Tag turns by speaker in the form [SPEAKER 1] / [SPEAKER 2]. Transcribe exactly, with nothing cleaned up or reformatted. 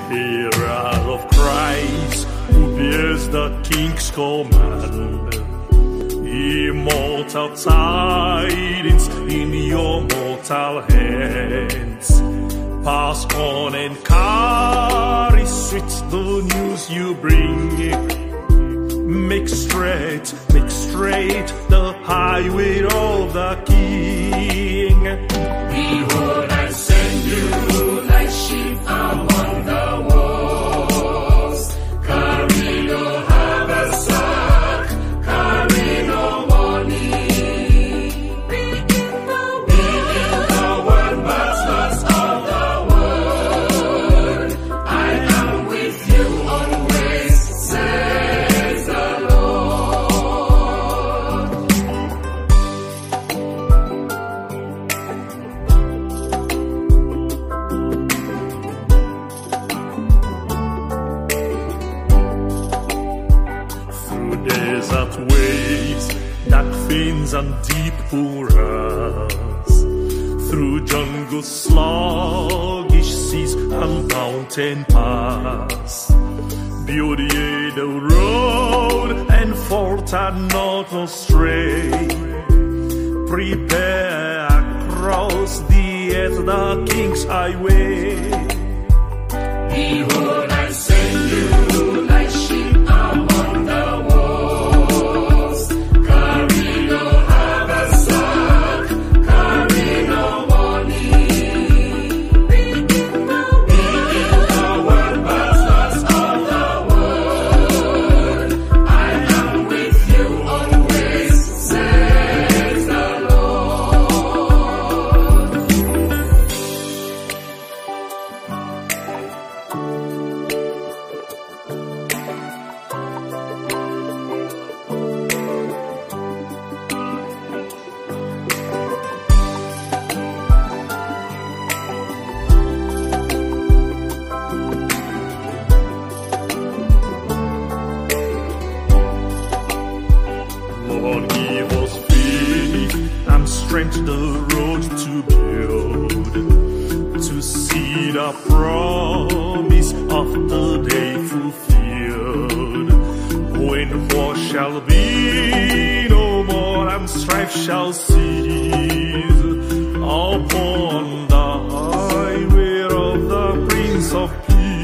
[SPEAKER 1] Herald of Christ, who bears the King's command, immortal tidings in your mortal hands. Pass on and carry sweet the news you bring. Make straight, make straight the highway of the King.
[SPEAKER 2] Behold, I send you like sheep among the wolves. Carry no haversack, carry no money. Be in the world, but not of the world. I am with you always, says the Lord.
[SPEAKER 1] Through desert ways, dark fins and deep pools, through jungle sluggish seas and mountain pass, build ye the road and falter not astray. Prepare across the earth the King's highway.
[SPEAKER 2] Behold, I send you like sheep among the wolves. Carry no haversack, carry no money. Be in the world, but not of the world. I am with you always, says the Lord.
[SPEAKER 1] Lord, give us faith and strength the road to build, to see the promise of the day fulfilled, when war shall be no more and strife shall cease upon the highway of the Prince of Peace.